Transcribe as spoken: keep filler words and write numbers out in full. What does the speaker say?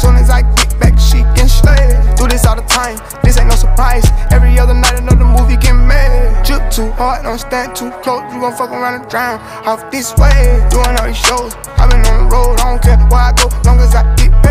Soon as I get back, she getting slayed. Do this all the time, this ain't no surprise. Every other night another movie get made. Drip too hard, don't stand too close. You gon' fuck around and drown off this way. Doing all these shows, I been on the road, I don't care where I go, long as I get